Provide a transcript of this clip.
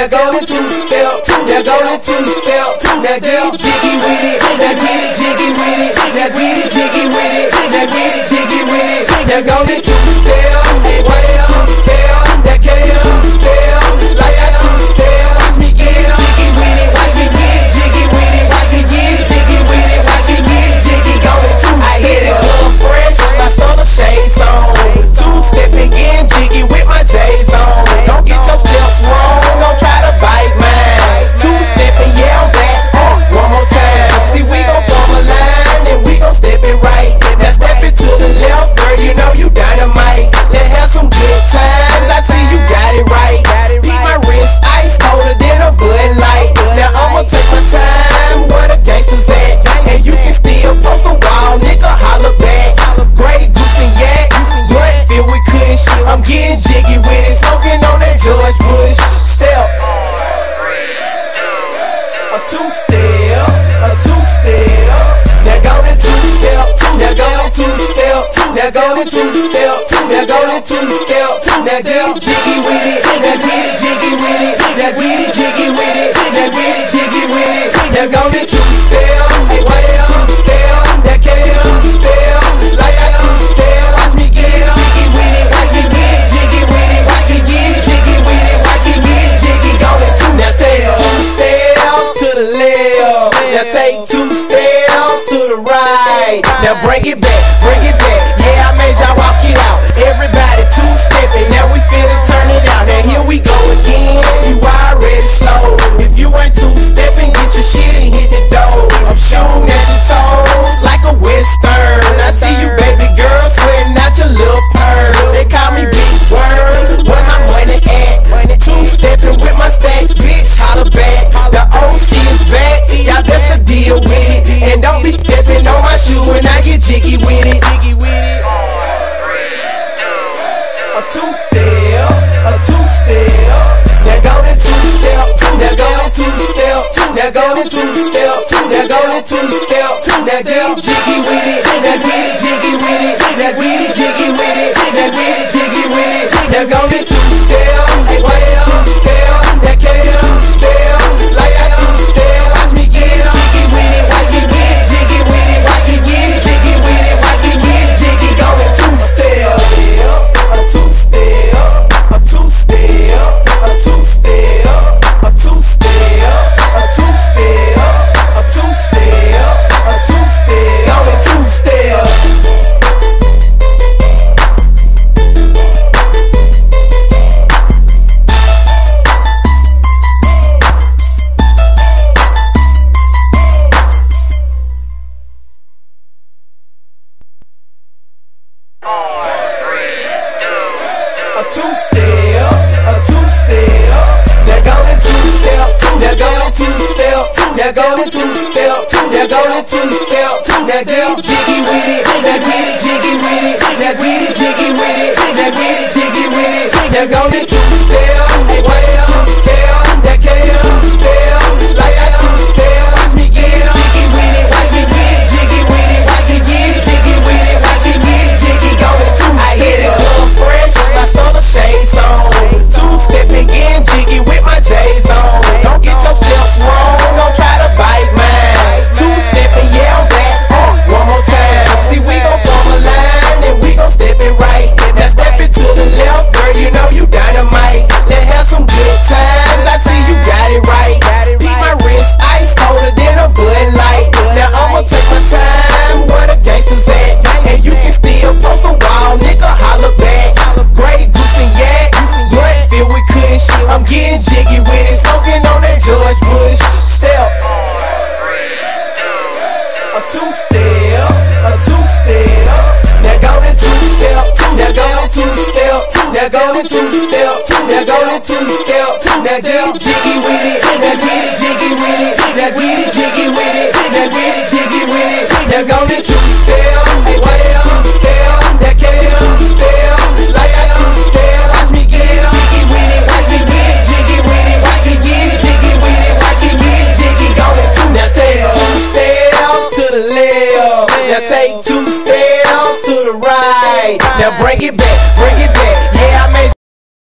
Now go to two-step, now go to two-step, now get jiggy with it, now get jiggy with it, now get jiggy with it, now get jiggy with it, now go to two-step, why two-step, now get two-step, like that two-step, watch me get jiggy with it, watch me get jiggy with it, watch me get jiggy with it, watch me get jiggy, go to two-step. I hit it up fresh, my stunner shades on, two-stepping, getting jiggy with my J's on. Don't get your steps wrong, don't try to bite mine. Two-stepping, yeah, I'm back, one more time. See, we gon' form a line and we gon' step it right. Now step it to the left, girl, you know you dynamite. Let's have some good times, I see you got it right. Beat my wrist, ice colder than a Bud Light. Now I'ma take my time, where the gangsters at? And you can still post a wall, nigga, holla back. Grey Goose and Yak, but feel we couldn't shit. I'm getting jiggy with it, smoking on that George Bush. Step, a two-step, a two-step. Now go to two-step, now go to two-step, now go to two-step, now go to two-step, now get jiggy with it, now get jiggy with it, now get jiggy with it, now get jiggy with it, now go to two-step, why two-step, now get two-step, like that two-step, watch me get jiggy with it, watch me get jiggy with it, watch me get jiggy with it, watch me get jiggy, go to two-step, two steps to the left, now take two steps to the right, now bring it back, yeah, I made y'all walk it out, everybody two-stepping, now we finna turn it out, now here we go again, you already slow, if you ain't two-stepping, get your shit and hit the door, I'm shooting at your toes, like a western, I see you baby girl, sweating out your little purr, they call me Big Word, where my money at, two-stepping with my stacks, bitch, holla back, the OC is back, y'all best to deal with it, and don't be stepping on my shoe when I get jiggy with it. A two-step, a two-step. Now go to two-step, now go to two-step, now go to two-step, now go to two-step, now get jiggy with it, now get jiggy with it, now get jiggy with it, now get jiggy with it, now go to two-step, why two-step, now get two-step, like that two-step, watch me get jiggy with it, watch me get jiggy with it, watch me get jiggy with it, watch me get jiggy, go to two-step, a two-step, a two-step, a two-step, a two-step, a two-step, a two-step, a two-step, go to two-step. A two-step, a two-step. Now go to two-step, now go to two-step, now go to two-step, now go to two-step, now get jiggy with it, now get jiggy with it, now get jiggy with it, now get jiggy with it, now go to two-step, why two-step, now get two-step, like that two-step, watch me get jiggy with it, watch me get jiggy with it, watch me get jiggy with it, watch me get jiggy, go to two-step. I hit it up fresh, my stunner shades on, two-stepping, getting jiggy with my J's on. Don't get your steps wrong, don't try to bite mine. Two-stepping, yeah, I'm back, one more time. See, we gon' form a line and we gon' step it right. Now step it to the left, girl, you know you dynamite. Let's have some good times, I see you got it right. Beat my wrist, ice colder than a Bud Light. Now I'ma take my time, where the gangsters at? And you can still post a wall, nigga, holla back. Grey Goose and Yak, but feel we couldn't shit. I'm getting jiggy with it, smoking on that George Bush. Step, a two-step, a two-step. Now go to two-step, now go to two-step, now go to two-step, now go to two-step, now get jiggy with it, now get jiggy with it, now get jiggy with it, now get jiggy with it, now go to two-step, why two-step, now get two-step, like that two-step, watch me get jiggy with it, watch me get jiggy with it, watch me get jiggy with it, watch me get jiggy, go to two-step, two steps to the left, now take two steps to the right, now bring it back.